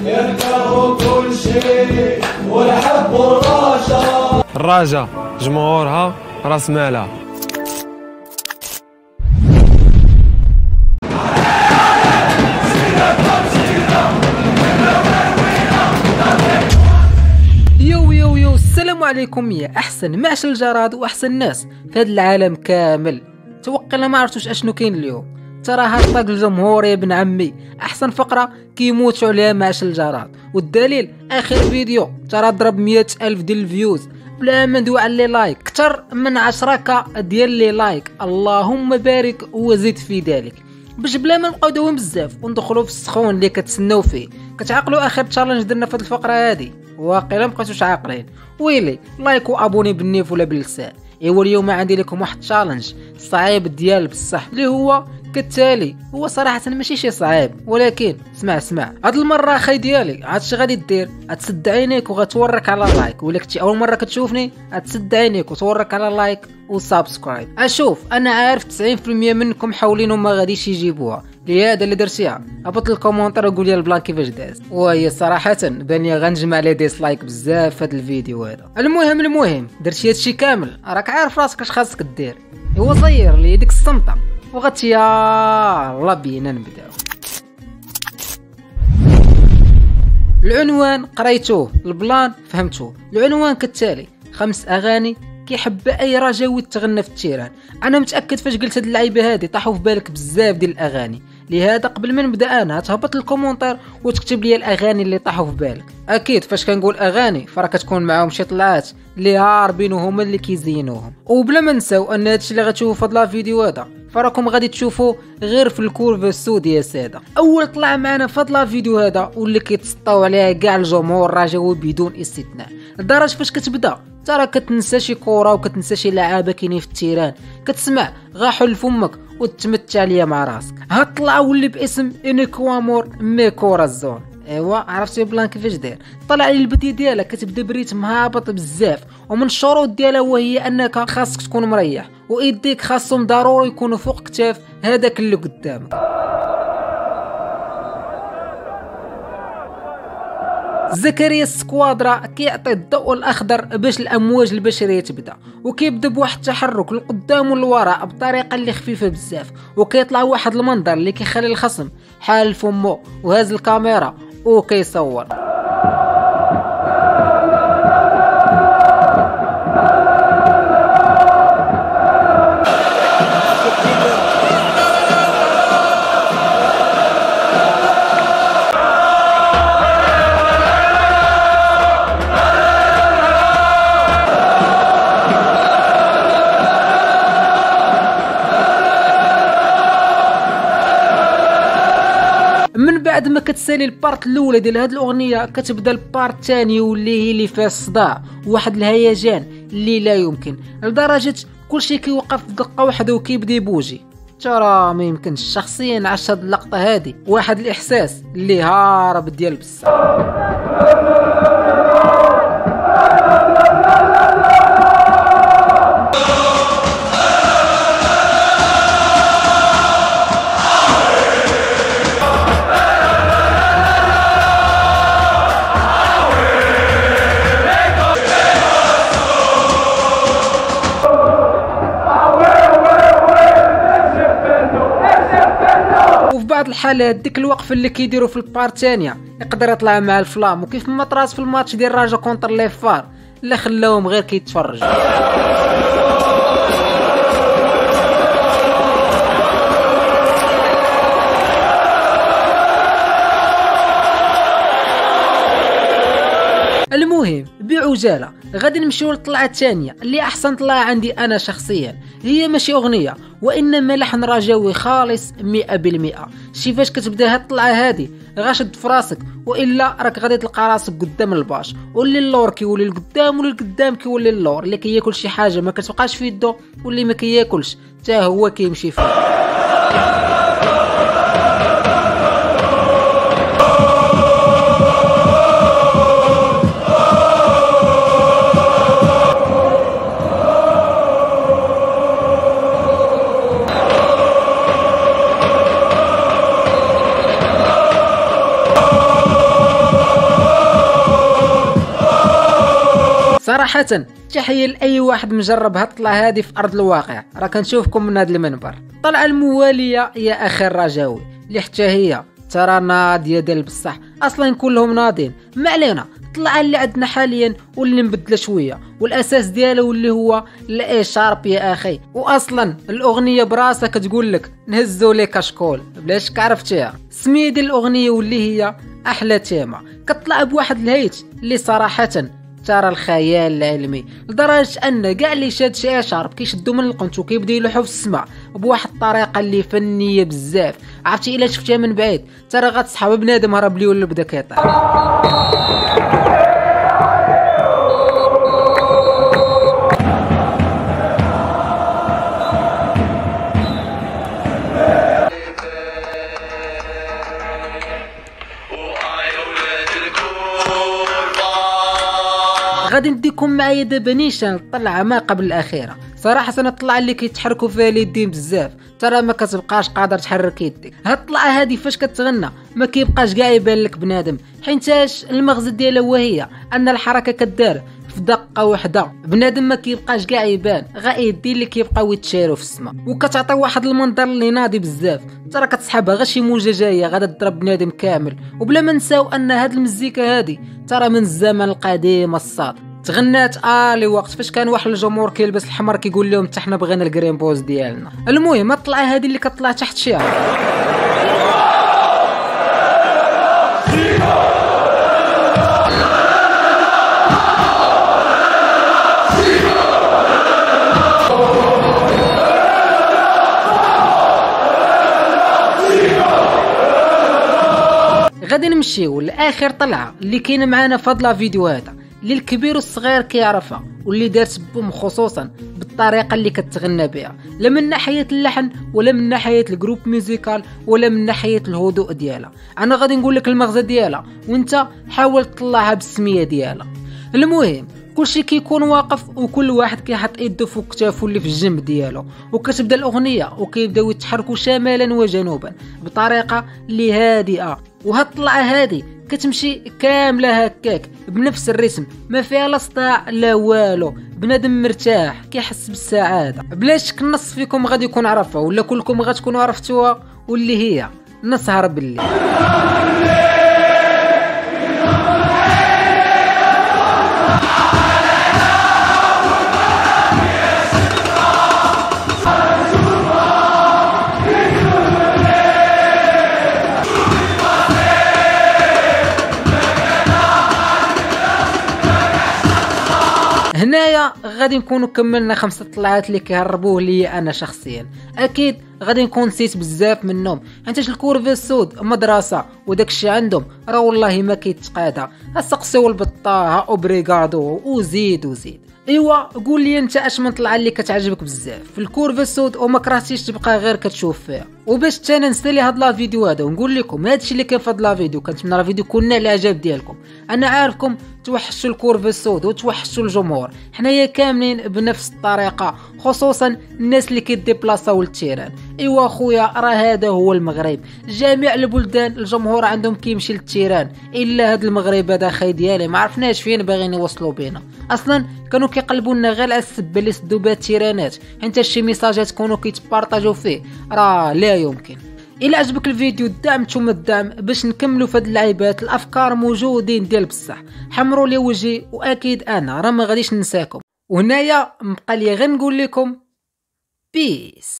يركبوا كل شيء ويحبوا الرجا. الرجا جمهورها راس مالها. يو السلام عليكم يا احسن معشر الجراد واحسن ناس في هذا العالم كامل. توقعنا ما عرفتوش اشنو كاين اليوم. ترى هاد طاق الجمهور يا ابن عمي، احسن فقره كيموتوا عليها معشر الجراد، والدليل اخر فيديو ترى ضرب 100,000 ديال الفيوز بلا ما ندوي على لي لايك، اكثر من 10k ديال لي لايك. اللهم بارك وزيد في ذلك، باش بلا ما نبقاو دوين بزاف وندخلوا في السخون اللي كتسناو فيه. كتعقلوا اخر تشالنج درنا في هذه الفقره هذه؟ واقيلا مابقيتوش عاقلين. ويلي لايك وابوني بالنيف ولا باللسان. ايوا اليوم عندي لكم واحد تشالنج صعيب ديال بصح، اللي هو كالتالي. هو صراحه ماشي شي صعيب، ولكن اسمع هاد المره اخي ديالي هادشي غادي دير، غتسد عينيك وغتورك على لايك، ولا كنتي اول مره كتشوفني غتسد عينيك وتورك على لايك وسبسكرايب. اشوف انا عارف 90% منكم حاولين وما غاديش يجيبوها، لهذا اللي درتيها هبط الكومونتير وقول لي البلان كيفاش داز. وهي صراحه باني غنجمع لي ديسلايك بزاف في هذا الفيديو هذا. المهم درتي هادشي كامل، راك عارف راسك اش خاصك دير. هو صير لي ديك الصمته وغت يلا بينا نبداو. العنوان قريتوه، البلان فهمتوه. العنوان كالتالي: 5 اغاني كيحب اي رجاوي تغنى في التيران. انا متاكد فاش قلت هاد اللعيبه هادي طاحوا في بالك بزاف ديال الاغاني، لهذا قبل ما نبدا انا تهبط الكومونتير وتكتب لي الاغاني اللي طاحوا في بالك. اكيد فاش كنقول اغاني فرا كتكون معاهم شي طلعات اللي هاربين وهما اللي كيزينوهم. وبلا ما نساو ان هادشي اللي غتشوفوا في هذا الفيديو هذا فراكم غادي تشوفوا غير في الكورف السود يا ساده. اول طلع معنا في هذا الفيديو هذا واللي كيتسطاو عليها كاع الجمهور رجاوي بدون استثناء، لدرجه فاش كتبدا ترى كتنسى شي كوره وكتنسى شي لعابه كاينين في التيران، كتسمع غا حل فمك وتمتع ليا مع راسك. هاد طلع واللي باسم انيكوامور ميكورا الزون. ايوا عرفتي بلان كيفاش داير. طلع لي البدايه ديالها كتبدا بريتم هابط بزاف، ومن الشروط ديالها وهي انك خاصك تكون مريح وايديك خاصهم ضروري يكونوا فوق كتاف هذاك اللي قدامك. زكريا السكوادرا كيعطي الضوء الاخضر باش الامواج البشريه تبدا، وكيبدا بواحد التحرك للقدام والوراء بطريقه اللي خفيفه بزاف، وكيطلع واحد المنظر اللي كيخلي الخصم حال فمه وهاز الكاميرا وكيصور. من بعد ما كتسالي البارت الاولى ديال هاد الاغنيه كتبدا البارت الثاني واللي هي اللي فيها الصداع واحد الهيجان اللي لا يمكن، لدرجه كلشي كيوقف بدقه واحده وكيبدا يبوجي. ترى ما يمكنش، شخصيا عشت هاد اللقطه هادي واحد الاحساس اللي هارب ديال بصح. بعض الحالات ديك الوقفه اللي كيديروا في البارت الثانيه يقدر يطلع مع الفلام، وكيف ما طرات في الماتش ديال راجا كونتر لي فار لا خلاوهم غير كيتفرجوا. المهم بعجاله غادي نمشيو للطلعه الثانيه اللي احسن طلعه عندي انا شخصيا. هي ماشي اغنيه وانما لحن رجاوي خالص 100%. شي فاش كتبدا هاد الطلعه هادي غاشد في راسك، والا راك غادي تلقى راسك قدام الباش، واللي اللور كيولي لقدام واللي القدام كيولي اللور. اللي كياكل شي حاجه ما كتبقاش في يدو، واللي ما كياكلش حتى هو كيمشي فيه. صراحه تحيه لاي واحد مجرب هاد الطلعه هادي في ارض الواقع. راه كنشوفكم من هاد المنبر. الطلعه المواليه يا اخي الرجاوي اللي حتى هي ترى ناضيه ديال بصح، اصلا كلهم ناضين. ما علينا، الطلعه اللي عندنا حاليا واللي مبدله شويه والاساس ديالها واللي هو لا شارب يا اخي. واصلا الاغنيه براسها كتقول لك نهزو لي كشكول بلاش عرفتيها. السميه ديال الاغنيه واللي هي احلى تيمه كطلع بواحد الهيت اللي صراحه ترى الخيال العلمي، لدرجه ان كاع اللي شاد شي شارب كيشدوا من القنت وكيبدا يلوحوا في السماء بواحد الطريقه اللي فنيه بزاف. عرفتي الا شفتيها من بعيد ترى غتصحاب بنادم هرب لي ولا بدا كيطيح. غادي نديكم معايا دابا نيشان الطلعه ما قبل الاخيره. صراحه انا الطلعه اللي كيتحركوا فيها اليدين بزاف ترى ما كتبقاش قادر تحرك يديك. هاد الطلعه هادي فاش كتغنى ما كيبقاش كاع يبان لك بنادم، حيتاش المغزى ديالها وهي ان الحركه كدار في دقه واحده، بنادم ما كيبقاش كاع يبان، غير يدين اللي كيبقاو يتشاروا في السماء وكتعطي واحد المنظر اللي ناضي بزاف. ترى كتصحابها غير شي موجه جايه غادا تضرب بنادم كامل. وبلا ما نساو ان هاد المزيكا هادي ترى من الزمن القديم الصاد، تغنات لوقت فاش كان واحد الجمهور كيلبس الحمر كيقول لهم حتى حنا بغينا الجرين بوز ديالنا. المهم الطلعه هذه اللي كطلع تحت شعر غادي نمشيو لاخر طلعه اللي كاينه معنا في هاد لا فيديو هذا، اللي الكبير والصغير كيعرفها واللي دارت بهم خصوصا بالطريقه اللي كتغنى بها، لا من ناحيه اللحن ولا من ناحيه الجروب ميوزيكال ولا من ناحيه الهدوء ديالها. انا غادي نقول لك المغزى ديالها وانت حاول تطلعها بالسميه ديالها. المهم كلشي كيكون واقف وكل واحد كيحط يده فوق كتافو اللي في الجنب ديالو، وكتبدا الاغنيه وكيبداو يتحركوا شمالا وجنوبا بطريقه اللي هادئه. وهاد الطلعه هادي كتمشي كامله هكاك بنفس الرسم، ما فيها لا صداع لا والو، بنادم مرتاح كيحس بالسعاده. بلا شك النص فيكم غادي يكون عرفها ولا كلكم غتكونوا عرفتوها، واللي هي نسهر بالليل. هنايا غادي نكونوا كملنا 5 طلعات اللي كيهربوه ليا انا شخصيا. اكيد غادي نكون نسيت بزاف منهم، حيت الكورفي السود مدرسه وداكشي عندهم راه والله ما كيتقادا. السقسيو البطه اوبريغادو وزيد. ايوا قول لي انت اش من طلعه اللي كتعجبك بزاف في الكورفي السود وما كرهتيش تبقى غير كتشوف فيها. وباش تانا نسالي هاد لا فيديو هذا ونقول لكم هادشي اللي كاين في هاد لا فيديو، كنتمنى لا فيديو كون الاعجاب ديالكم. انا عارفكم توحشوا الكورفي السود وتوحشوا الجمهور، حنايا كاملين بنفس الطريقه، خصوصا الناس اللي كيديبلاصاو للتيران. ايوا خويا راه هذا هو المغرب، جميع البلدان الجمهور عندهم كيمشي للتيران، الا هاد المغرب هذا خاي ديالي ما عرفناش فين باغيين يوصلوا بينا. اصلا كانوا كيقلبوا لنا غير على السبه اللي سدوا بها التيرانات، حيت شي ميساجات كانوا كيتبارطاجوا فيه راه لا يمكن. الى عجبك الفيديو دعم ثم الدعم باش نكملوا في هاد اللعيبات. الافكار موجودين ديال بصح، حمروا لي وجهي واكيد انا راه ما غاديش ننساكم. وهنايا مبقى لي غير نقول لكم بيس.